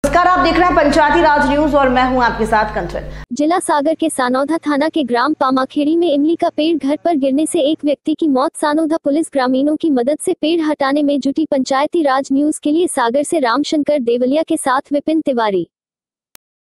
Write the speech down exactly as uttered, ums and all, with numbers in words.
नमस्कार, आप देख रहे हैं पंचायती राज न्यूज और मैं हूं आपके साथ कंचन। जिला सागर के सानौधा थाना के ग्राम पामाखेड़ी में इमली का पेड़ घर पर गिरने से एक व्यक्ति की मौत। सानौधा पुलिस ग्रामीणों की मदद से पेड़ हटाने में जुटी। पंचायती राज न्यूज के लिए सागर से रामशंकर देवलिया के साथ विपिन तिवारी।